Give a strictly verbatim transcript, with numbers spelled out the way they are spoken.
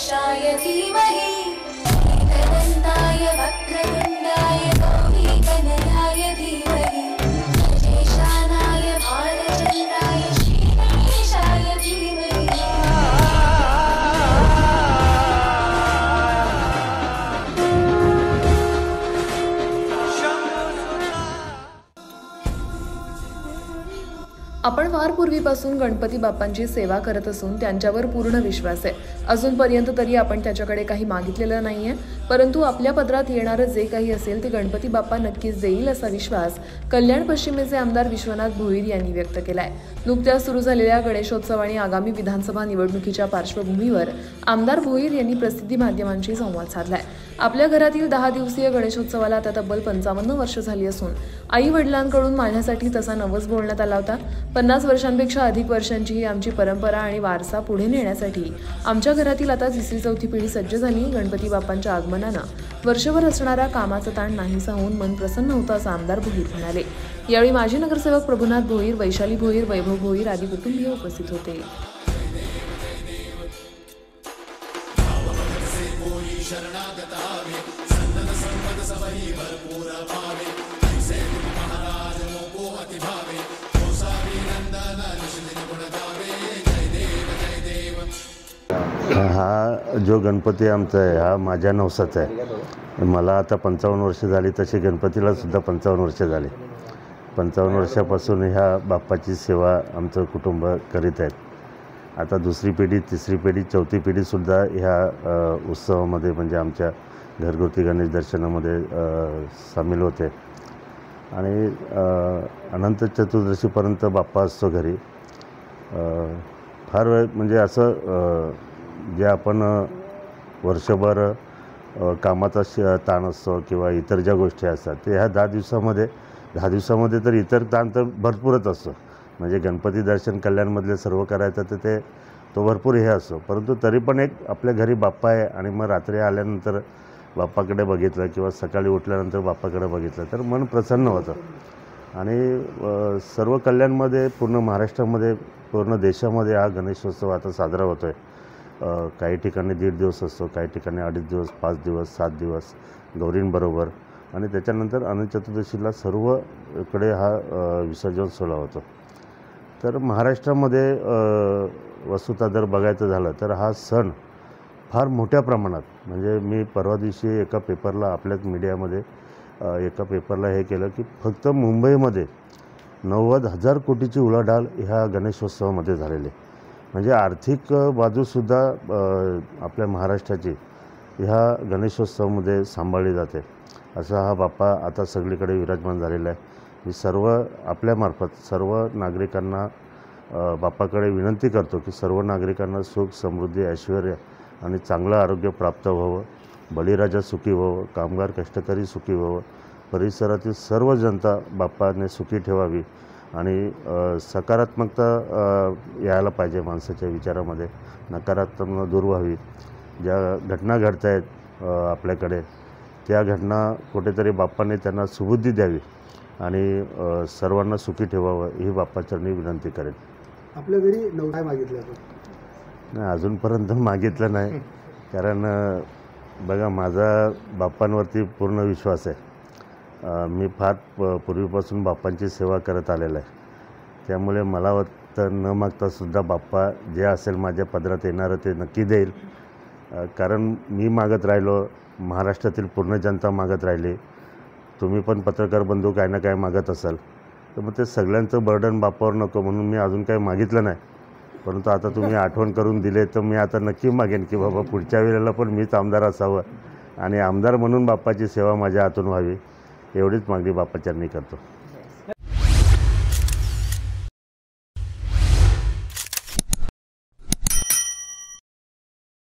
गणेशाय धीमहि एकदन्ताय वक्रतुण्डाय गौरीगणनाय धीमहि गणेशानाय भालचन्द्राय श्रीगणेशाय धीमहि। आपण फार पूर्वीपासून गणपती बाप्पांची सेवा करत असून त्यांच्यावर पूर्ण विश्वास आहे। अजूनपर्यंत तरी आपण त्याच्याकडे काही मागितलेलं नाहीये, परंतु आपल्या पदरात येणारं जे काही असेल ते गणपती बाप्पा नक्कीच देईल असा विश्वास कल्याण पश्चिमेचे आमदार विश्वनाथ भोईर यांनी व्यक्त केलाय। नुकत्याच सुरू झालेल्या गणेशोत्सव आणि आगामी विधानसभा निवडणुकीच्या पार्श्वभूमीवर आमदार भोईर यांनी प्रसिद्धी माध्यमांशी संवाद साधलाय। आपल्या घरातील दहा दिवसीय गणेशोत्सवाला आता तब्बल पंचावन्न वर्ष झाली असून आई वडिलांकडून माझ्यासाठी तसा नवस बोलण्यात आला होता। पन्नास वर्षांपेक्षा अधिक वर्षांची ही आमची परंपरा आणि वारसा पुढे नेण्यासाठी आमच्या घरातील आता तिसरी चौथी पिढी सज्ज झाली। गणपती बाप्पांच्या आगमनानं वर्षभर असणारा कामाचा ताण नाहीसा होऊन मन प्रसन्न होतं असं आमदार भोईर म्हणाले। यावेळी माजी नगरसेवक प्रभुनाथ भोईर, वैशाली भोईर, वैभव भोईर आदी कुटुंबीय उपस्थित होते। हा जो गणपती आमचा आहे हा माझ्या नवसाचा आहे। मला आता पंचावन्न वर्ष झाली, तशी गणपतीला सुद्धा पंचावन्न वर्ष झाली। पंचावन्न वर्षापासून ह्या बाप्पाची सेवा आमचं कुटुंब करीत आहेत। आता दुसरी पिढी, तिसरी पिढी, चौथी पिढीसुद्धा ह्या उत्सवामध्ये म्हणजे आमच्या घरगुती गणेश दर्शनामध्ये सामील होते आणि अनंत चतुर्दशीपर्यंत बाप्पा असतो घरी। फार वेळ म्हणजे असं जे आपण वर्षभर कामाचा श ताण असतो किंवा इतर ज्या गोष्टी असतात ते ह्या दहा दिवसामध्ये दहा दिवसामध्ये तर इतर ताण तर भरपूरच असतो। म्हणजे गणपती दर्शन कल्याणमधले सर्व करायचं तर ते तो भरपूर हे असतो, परंतु तरी पण एक आपल्या घरी बाप्पा आहे आणि मग रात्री आल्यानंतर बाप्पाकडे बघितलं किंवा सकाळी उठल्यानंतर बाप्पाकडे बघितलं तर मन प्रसन्न होतं। आणि सर्व कल्याणमध्ये, पूर्ण महाराष्ट्रामध्ये, पूर्ण देशामध्ये हा गणेशोत्सव आता साजरा होतो आहे। काही ठिकाणी दीड दिवस असतो, काही ठिकाणी अडीच दिवस, पाच दिवस, सात दिवस गौरींबरोबर आणि त्याच्यानंतर अनंत चतुर्दशीला सर्वकडे हा विसर्जन सोहळा होतो। तर महाराष्ट्रामध्ये वस्तुतः जर बघायचं झालं तर हा सण फार मोठ्या प्रमाणात, म्हणजे मी परवा दिवशी एका पेपरला, आपल्याच मीडियामध्ये एका पेपरला हे केलं की फक्त मुंबईमध्ये नव्वद हजार कोटीची उलाढाल ह्या गणेशोत्सवामध्ये झालेली आहे। म्हणजे आर्थिक बाजूसुद्धा आपल्या महाराष्ट्राची ह्या गणेशोत्सवामध्ये सांभाळली जाते। असा हा बाप्पा आता सगळीकडे विराजमान झालेला आहे। मी सर्व आपल्यामार्फत सर्व नागरिकांना बाप्पाकडे विनंती करतो की सर्व नागरिकांना सुख, समृद्धी, ऐश्वर्य आणि चांगलं आरोग्य प्राप्त व्हावं, बळीराजा सुखी व्हावं, कामगार कष्टकरी सुखी व्हावं, परिसरातील सर्व जनता बाप्पाने सुखी ठेवावी आणि सकारात्मकता यायला पाहिजे माणसाच्या विचारामध्ये, नकारात्मक दूर व्हावी। ज्या घटना घडत आहेत आपल्याकडे त्या घटना कुठेतरी बाप्पाने त्यांना सुबुद्धी द्यावी आणि सर्वांना सुखी ठेवावं ही बाप्पाचरणी विनंती करेन। आपल्या घरी नऊ काय मागितलं नाही, अजूनपर्यंत मागितलं नाही, कारण बघा माझा बाप्पांवरती पूर्ण विश्वास आहे। मी फार पूर्वीपासून बाप्पांची सेवा करत आलेला आहे, त्यामुळे मला वाटतं न मागतासुद्धा बाप्पा जे असेल माझ्या पदरात येणारं ते नक्की देईल। कारण मी मागत राहिलो, महाराष्ट्रातील पूर्ण जनता मागत राहिली, तुम्ही पण पत्रकार बंधू काय ना काय मागत असाल, तर मग ते सगळ्यांचं बर्डन बाप्पावर नको म्हणून मी अजून काही मागितलं नाही। परंतु आता तुम्ही आठवण करून दिले तर मी आता नक्की मागेन की बाबा पुढच्या वेळेला पण मीच आमदार असावं आणि आमदार म्हणून बाप्पाची सेवा माझ्या हातून व्हावी, एवढीच मागणी बाप्पाचरणी करतो।